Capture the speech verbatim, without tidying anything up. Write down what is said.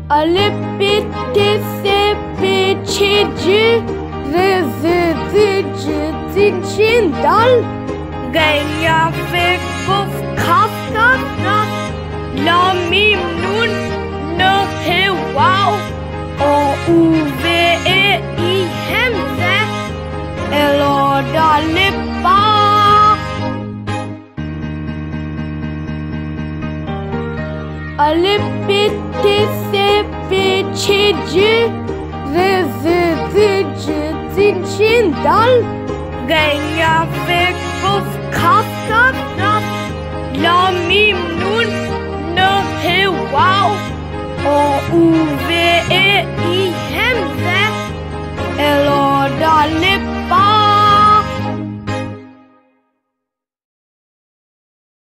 Alif, B, T, C, B, C, G, R, Z, Z, J, Z, J, Dal, Genya, Fe, Kuf, Kaf, Kaf, Kaf, La, Mim, Nun, N, He, Wow, O, U, V, E, I, Hemze, L, O, Dalip, Ba. Alif, B, T, C, B, C, G, R, Z, Z, J, Z, J, Dal, Genya, Fe, Kuf, Kaf, Kaf, Kaf, La, Mim, Nun, N, He, Wow, O, U, V, E, I, Hemze,